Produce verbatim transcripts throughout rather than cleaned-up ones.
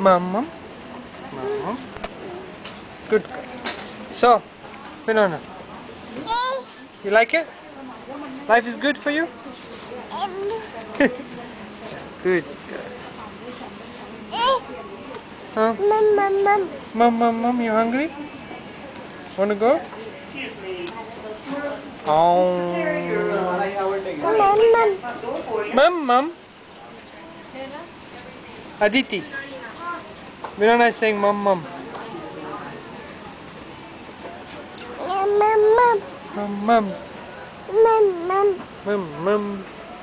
Mum, mum. Mum. Good girl. So, Wenona, you like it? Life is good for you? Good girl. Huh? Mum, mum, mum. Mum, mum, mum, you hungry? Wanna go? Oh. Mum, mum. Mum, mum. Aditi. Wenona is saying mum, mum. Mum, mum, mum. Mum, mum. Mum, mum. Mum, mum.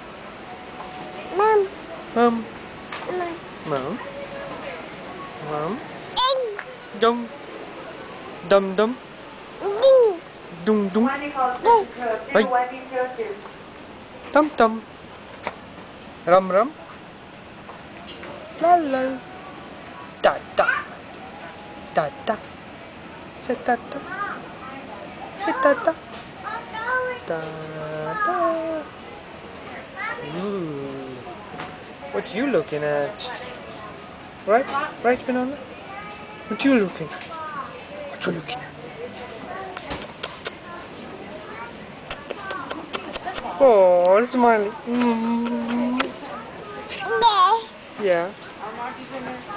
Mum, Mum. mum. Mum. Mum. Ding, Dum. Dum, dum. ding, Dung, dung. ding. Hey. Tum, tum. Rum, rum. La, la. Da, da. Da, da. Se, da, da. Se, da, da. Da, da. Ooh. What you looking at? Right? Right, Wenona? What you looking? What you looking at? Oh, smiley. Mm. There. Yeah.